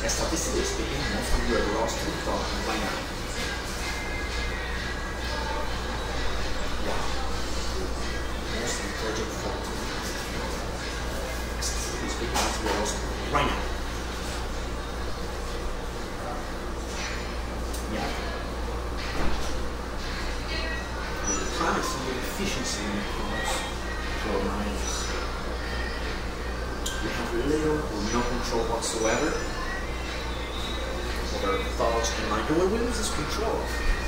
statistically speaking, most of you are lost to talking right now. Wow. Most intelligent folk. Statistically speaking, most of you are lost right now. Yeah. The primacy of efficiency when it comes to our minds. We have little or no control whatsoever over our thoughts and mind. And when we lose this control,